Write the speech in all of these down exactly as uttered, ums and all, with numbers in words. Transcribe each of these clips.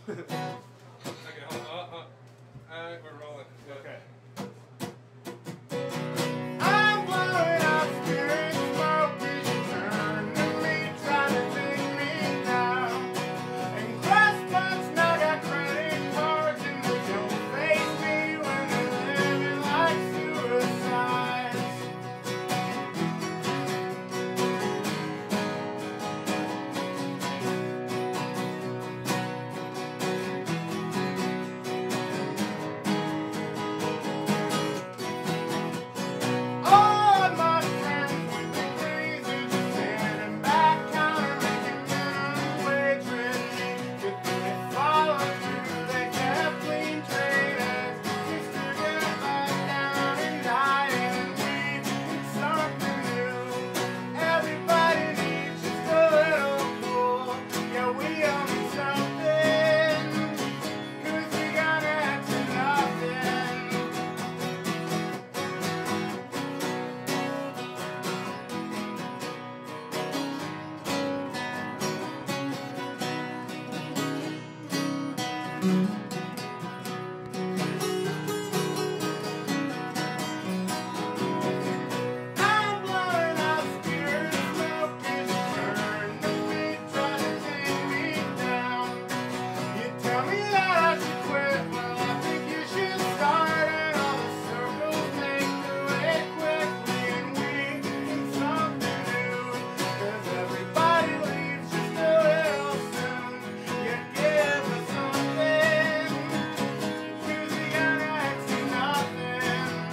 Okay, hold on. Uh, uh, uh, we're rolling. Okay. I'm blowing up spirit smoke as you turn to me, trying to take me down. And glass bucks now got credit cards and they don't face me when they're living like suicides. All my friends with degrees are just standing back, counter-making minimum wage with me. Good thing they followed through, they kept clean traders. Used to get let down and die, and we need something new. Everybody needs just a little pull. Yeah, we owe me something, 'cause we got next to nothing. I'm blowing out spirit smoke as you turn to me, try to take me down. You tell me that I should quit, well I think you should start, and all the circles make their way quickly, and we need something new, 'cause everybody leaves just a little soon. You give us something, 'cause we got next to nothing.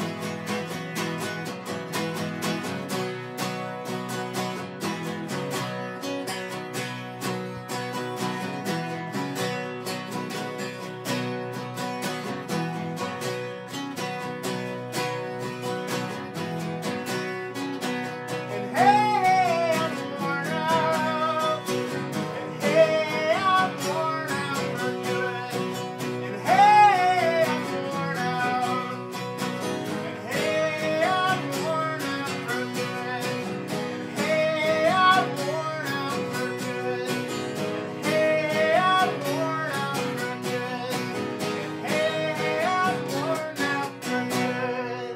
And hey, I'm worn out. And hey, I'm worn out for good. And hey, I'm worn out. And hey, I'm worn out for good. And hey, I'm worn out for good. And hey, I'm worn out for good. And hey, I'm worn out for good.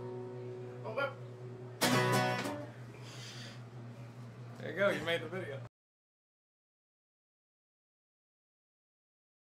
Oh, but There you go. You made the video.